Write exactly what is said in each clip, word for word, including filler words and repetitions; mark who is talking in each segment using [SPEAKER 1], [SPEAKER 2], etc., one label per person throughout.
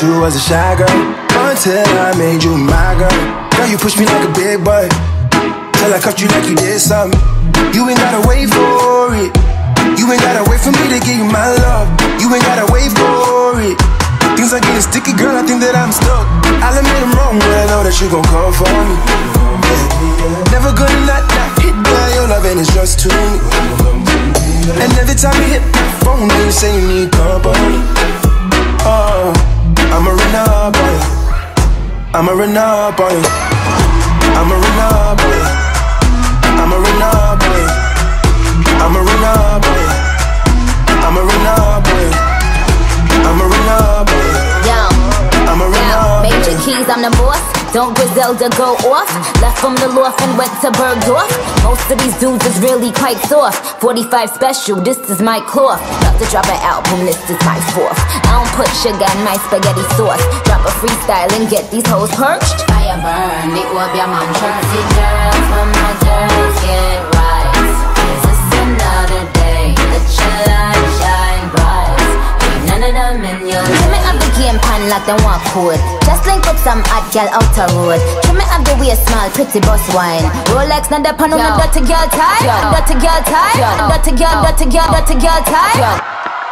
[SPEAKER 1] you was a shy girl until I made you my girl. Girl, you pushed me like a big boy till I cuffed you like you did something. You ain't gotta wait for it. You ain't gotta wait for me to give you my love. You ain't gotta wait for it. Things are getting sticky, girl, I think that I'm stuck. I'll admit I'm wrong, but I know that you gon' come for me. Yeah. Never gonna not, not hit by your love and it's just to me. And every time you hit my phone, you say you need company. Oh, I'ma run up on you. I'ma run up on you. I'ma run up on you. I'ma run up on you. I'ma run up on you. I'ma run up on you. I'ma run up on you.
[SPEAKER 2] Yo,
[SPEAKER 1] I'ma run
[SPEAKER 2] yo,
[SPEAKER 1] up on you.
[SPEAKER 2] Major Keys, I'm the boss. Don't Griselda go off. Left from the loft and went to Bergdorf. Most of these dudes is really quite soft. forty-five special, this is my cloth. About to drop an album, this is my fourth. I don't put sugar in my spaghetti sauce. Drop a freestyle and get these hoes perched. Fire burn, it will be a man. Dirty girls, when my girls get right. It's just another day. Let your light shine bright. Ain't none of them in your life. Trim it up the game pan like they want code. Just link up some hot girl out the road. Trim it up the way small, pretty boss wine. Rolex, not the pan on the dirty girl tie. Dirty girl tie. Dirty girl, dirty girl, dirty girl tie.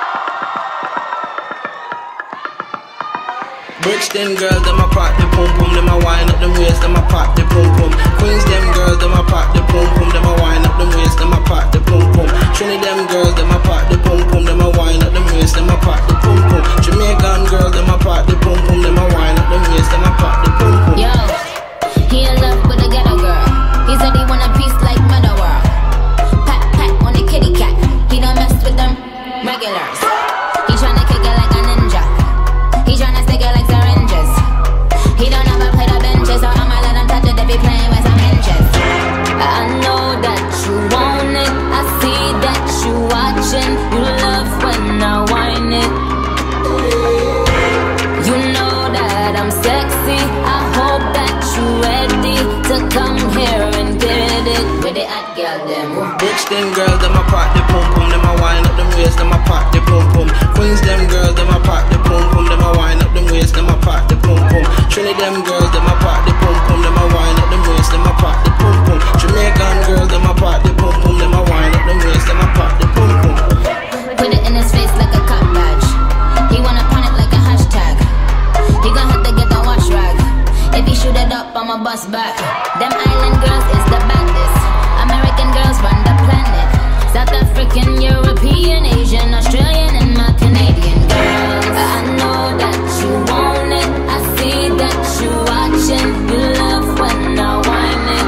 [SPEAKER 3] Brixton girls, them a pop the pum pum, them a wine up them waist, them a pop the pum pum. Queens them girls, them a pop the pum pum, them a wine up them waist, them a pop the pum pum. Trinity them girls, them a pop the pum pum, them a wine up them waist, them a pop the pum pum. Jamaican girls, them a pop the pum pum, them a wine up them waist, them a pop the pum pum.
[SPEAKER 2] Yo, he in love with a ghetto girl. He said he want a piece like Mother World. Pat pat on the kitty cat. He don't mess with them regulars. He tryna kick it like a ninja. He tryna stick it like syringes. He don't ever play the benches, so I'ma let him touch it if he playing with some inches. I know that you want it. I see that you watching. You love when I whine it. You know that I'm sexy. I hope that you ready to come here and get it. With the hot girl them.
[SPEAKER 3] Brixton girls, them a pop the pum pum, them a wine up them waist, them a pop the pum pum. Queens them girls, them a pop the pum pum, them a wine up them waist, them a pop the pum pum. Trinity them girls, them a pop the pum pum, them a wine up them waist, them a pop the pum pum. Jamaican girls, them a pop the pum pum, them a wine up them waist, them a pop the pum pum.
[SPEAKER 2] Put it in his face like a cop badge. He wanna pun it like a hashtag. He gon' have to get the wash rag. If he shoot it up, I'ma bust back. Them island girls is the baddest. American girls run the planet. South African, European, Asian, Australian, and my Canadian girls. I know that you want it. I see that you watching. You love when I whine it.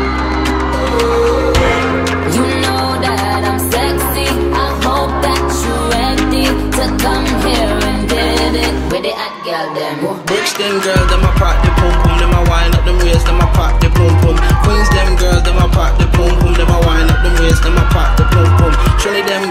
[SPEAKER 2] You know that I'm sexy. I hope that you ready to come here and get it. With the hot girl them.
[SPEAKER 3] Brixton girls, them a pop the pum pum, them a wine up them waist, them a pop the pum pum. Queens them girls, them a pop the pum pum, them a wine up them waist, them a pop the pum pum. Trinity them